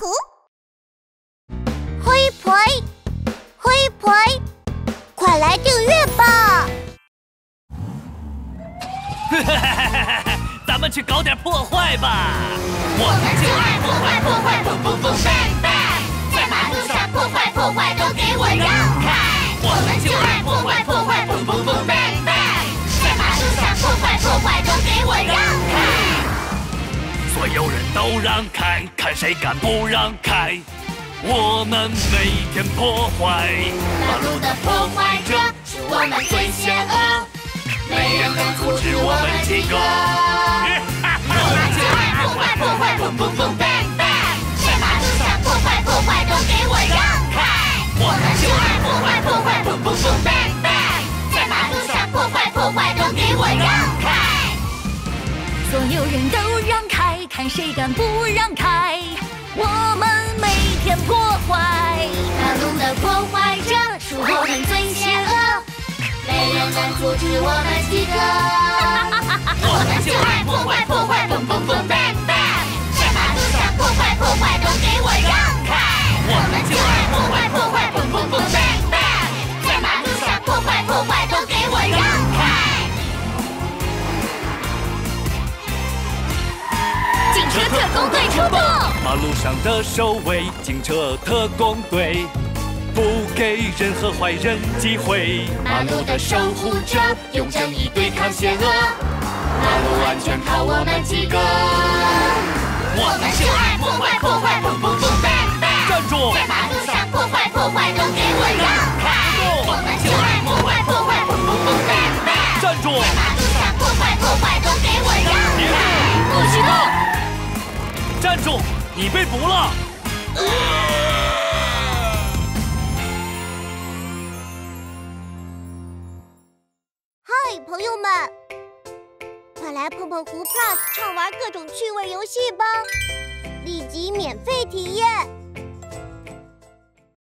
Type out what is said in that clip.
湖。灰婆，灰婆，快来订阅吧！ 咱们去搞点破坏吧！ 我们就爱破坏，破坏，砰砰砰 bang bang， 在马路上破坏，破坏都给我让开！我们就爱破坏，破坏，砰砰砰 bang bang， 在马路上破坏，破坏都给我让开！ 所有人都让开，看谁敢不让开！我们每天破坏， 马路的破坏者是我们最险恶，没人能阻止我们几个。我们就爱破坏，破坏，砰砰砰 bang bang， 在马路上破坏，破坏都给我让开！我们就爱破坏，破坏，砰砰砰 bang bang， 在马路上破坏，破坏都给我让开！ 所有人都让开，看谁敢不让开！我们每天破坏， 马路的破坏者是我们最险恶，没人能阻止我们几个。我们就爱破坏，破坏，砰砰砰 bang bang， 在马路上破坏，破坏都给我让开！我们就爱破坏，破坏，砰砰砰 bang bang， 在马路上破坏，破坏都给我让开！ 警车特工队出动！ 马路上的守卫，警车特工队，不给任何坏人机会。 马路的守护者，用正义对抗邪恶，马路安全靠我们几个。我们就爱破坏，破坏，砰砰砰 bang bang， 站住！ 在马路上破坏，破坏都给我让开！我们就爱破坏，破坏，砰砰砰 bang bang， 站住！ 在马路上破坏，破坏都给我让开！ 不许动！ 站住！你被捕了！ 嗨，朋友们，快来碰碰湖 Plus 畅玩各种趣味游戏吧！立即免费体验。